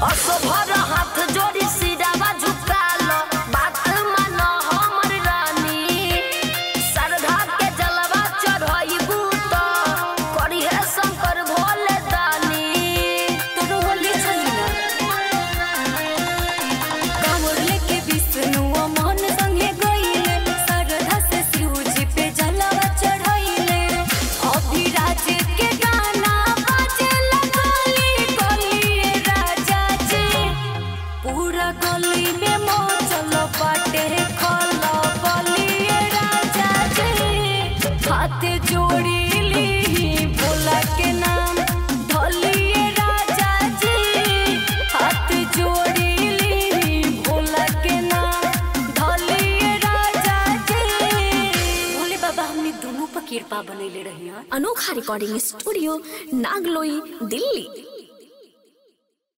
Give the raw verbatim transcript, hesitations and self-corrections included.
असोभर हाथ जोड़ी सिरावा झुकालो बात मानो हमर रानी सरधा के जलवा चढ़ाईबू तो करी है शंकर भोले दानी तोरो होली छलिना कांवर लेके विष्णु मन संगे गइले सरधा से शिवजी पे जलवा चढ़ाइले अभिराज के गाना बाजे लगली गली राजा जी पूरा गली में मचल बाटे खला बली राजा जी हाथ जोड़ी ली भोला के नाम धली राजा जी हाथ जोड़ी ली भोला के नाम धली राजा जी भोले बाबा हमने दोनों पर कृपा बनैले रही। अनोखा रिकॉर्डिंग स्टूडियो नागलोई दिल्ली।